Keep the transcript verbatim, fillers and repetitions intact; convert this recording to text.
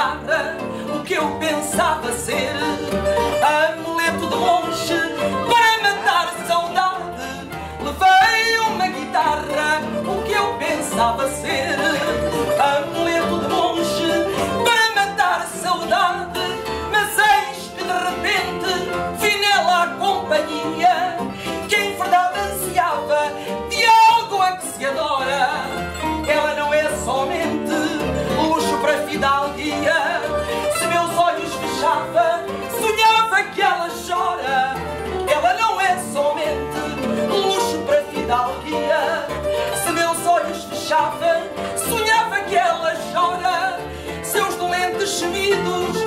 guitarra o que eu pensava ser. Amuleto de monge para matar a saudade. Levei uma guitarra o que eu pensava ser. Amuleto de monge para matar a saudade. Mas eis que de repente vi nela a companhia que em verdade ansiava de algo a que se adora. Ela não é somente luxo para fidalguia. Se meus olhos fechava, sonhava que ela chora. Ela não é somente luxo para fidalguia. Se meus olhos fechava, sonhava que ela chora. Seus dolentes gemidos